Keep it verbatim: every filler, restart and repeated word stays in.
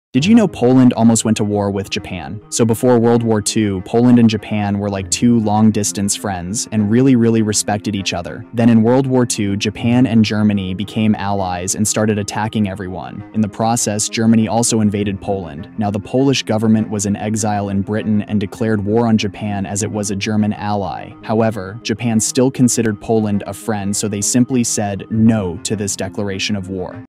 Did you know Poland almost went to war with Japan? So before World War Two, Poland and Japan were like two long-distance friends and really, really respected each other. Then in World War Two, Japan and Germany became allies and started attacking everyone. In the process, Germany also invaded Poland. Now, the Polish government was in exile in Britain and declared war on Japan as it was a German ally. However, Japan still considered Poland a friend, so they simply said no to this declaration of war.